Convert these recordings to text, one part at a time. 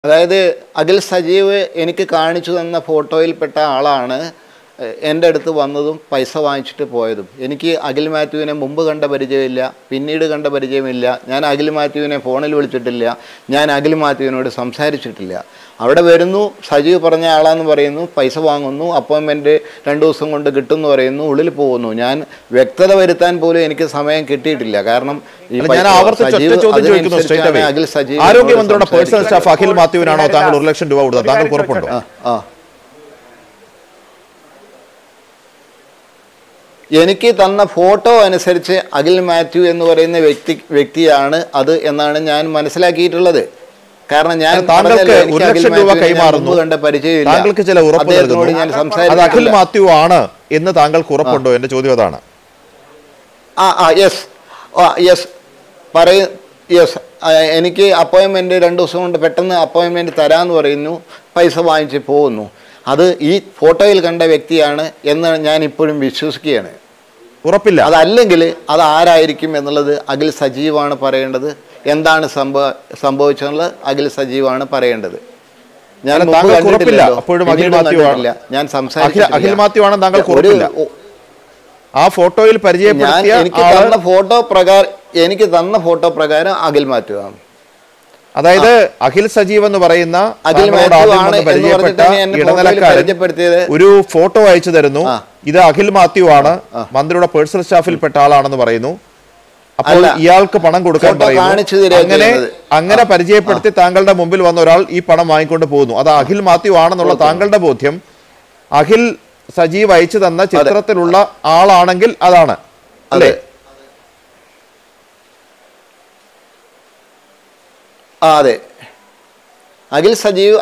അതായത് അഖിൽ സജീവ് എനിക്ക് കാണിച്ചു തന്ന ഫോട്ടോയിൽപ്പെട്ട ആളാണ് എൻ്റെ അടുത്ത് വന്നതും പൈസ വാങ്ങിച്ചിട്ട് പോയതും. എനിക്ക് അഖിൽ മാത്യുവിനെ മുമ്പ് കണ്ട പരിചയമില്ല, പിന്നീട് കണ്ട പരിചയമില്ല. ഞാൻ അഖിൽ മാത്യുവിനെ ഫോണിൽ വിളിച്ചിട്ടില്ല, ഞാൻ അഖിൽ മാത്യുവിനോട് സംസാരിച്ചിട്ടില്ല. അവിടെ വരുന്നു, സജീവ് പറഞ്ഞ ആളാന്ന് പറയുന്നു, പൈസ വാങ്ങുന്നു, അപ്പോയിൻമെൻറ്റ് 2 ദിവസം കൊണ്ട് കിട്ടുമെന്ന് പറയുന്നു, ഉള്ളിൽ പോകുന്നു. ഞാൻ വ്യക്തത വരുത്താൻ പോലും എനിക്ക് സമയം കിട്ടിയിട്ടില്ല. കാരണം ആരോഗ്യമന്ത്രിയുടെ പേഴ്സണൽ സ്റ്റാഫ് അഖിൽ മാത്യുവിനാണോ താങ്കൾ 1 ലക്ഷം രൂപ കൊടുത്തത്? താങ്കൾക്ക് ഉറപ്പുണ്ടോ? എനിക്ക് തന്ന ഫോട്ടോ അനുസരിച്ച് അഖിൽ മാത്യു എന്ന് പറയുന്ന വ്യക്തിയാണ് അത് എന്നാണ് ഞാൻ മനസ്സിലാക്കിയിട്ടുള്ളത്. കാരണം ഞാൻ താങ്കൾക്ക് 1 ലക്ഷം രൂപ കൈമാറുന്നു, താങ്കൾക്ക് ചില ഉറപ്പ് നൽകുന്നു, അത് അഖിൽ മാത്യു ആണ് എന്ന് താങ്കൾക്ക് ഉറപ്പുണ്ടോ? എന്റെ ചോദ്യം അതാണ്. എനിക്ക് അപ്പോയിൻമെൻറ്റ് 2 ദിവസം കൊണ്ട് പെട്ടെന്ന് അപ്പോയിൻമെൻറ്റ് തരാമെന്ന് പറയുന്നു, പൈസ വാങ്ങിച്ച് പോകുന്നു. അത് ഈ ഫോട്ടോയിൽ കണ്ട വ്യക്തിയാണ് എന്ന് ഞാൻ ഇപ്പോഴും വിശ്വസിക്കുകയാണ്. ഉറപ്പില്ല. അതല്ലെങ്കിൽ അത് ആരായിരിക്കും എന്നുള്ളത് അഖിൽ സജീവാണ് പറയേണ്ടത്. എന്താണ് സംഭവിച്ചെന്നുള്ളത് അഖിൽ സജീവാണ് പറയേണ്ടത്. ഞാൻ അഖിൽ മാത്യു ആണ് താങ്കൾക്ക് ഉറപ്പില്ല. ആ ഫോട്ടോയിൽ പരിചയപ്പെടുത്തിയ എനിക്ക് തന്ന ഫോട്ടോ പ്രകാരം അഖിൽ മാത്യു ആണ്. അതായത് അഖിൽ സജീവ് എന്ന് പറയുന്ന പരിചയപ്പെട്ട ഇടനിലക്കാരൻ ഒരു ഫോട്ടോ അയച്ചു തരുന്നു, ഇത് അഖിൽ മാത്യു ആണ്, മന്ത്രിയുടെ പേഴ്സണൽ സ്റ്റാഫിൽപ്പെട്ട ആളാണെന്ന് പറയുന്നു. അപ്പോൾ ഇയാൾക്ക് പണം കൊടുക്കാൻ പറയുന്നു. അങ്ങനെ പരിചയപ്പെടുത്തി താങ്കളുടെ മുമ്പിൽ വന്ന ഒരാൾ ഈ പണം വാങ്ങിക്കൊണ്ട് പോകുന്നു. അത് അഖിൽ മാത്യു ആണെന്നുള്ള താങ്കളുടെ ബോധ്യം അഖിൽ സജീവ് അയച്ചു തന്ന ചിത്രത്തിലുള്ള ആളാണെങ്കിൽ അതാണ് അല്ലേ? അതെ, അഖിൽ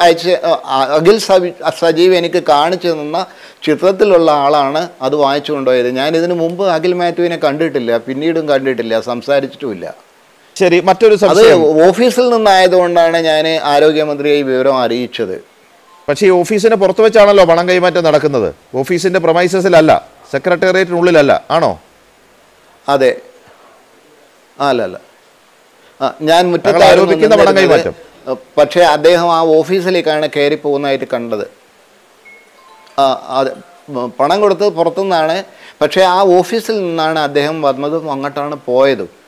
സജീവ് എനിക്ക് കാണിച്ചു തന്ന ചിത്രത്തിലുള്ള ആളാണ് അത് വാങ്ങിച്ചു കൊണ്ടുപോയത്. ഞാൻ ഇതിനു മുമ്പ് അഖിൽ മാത്യുവിനെ കണ്ടിട്ടില്ല, പിന്നീടും കണ്ടിട്ടില്ല, സംസാരിച്ചിട്ടുമില്ല. ശരി, മറ്റൊരു സംശയം. ഓഫീസിൽ നിന്നായതുകൊണ്ടാണ് ഞാൻ ആരോഗ്യമന്ത്രിയെ ഈ വിവരം അറിയിച്ചത്. പക്ഷേ ഈ ഓഫീസിന് പുറത്തു വെച്ചാണല്ലോ പണം കൈമാറ്റം നടക്കുന്നത്, ഓഫീസിന്റെ പ്രൊമൈസസിലല്ല, സെക്രട്ടേറിയറ്റിനുള്ളിലല്ല, ആണോ? അതെ, അല്ല, ഞാൻ മുറ്റത്ത് ആരോപിക്കുന്ന പണം കൈമാറ്റം. പക്ഷേ അദ്ദേഹം ആ ഓഫീസിലേക്കാണ് കയറി പോകുന്നതായിട്ട് കണ്ടത്. അത് പണം കൊടുത്തത് പുറത്തുനിന്നാണ്, പക്ഷേ ആ ഓഫീസിൽ നിന്നാണ് അദ്ദേഹം വന്നതും അങ്ങോട്ടാണ് പോയതും.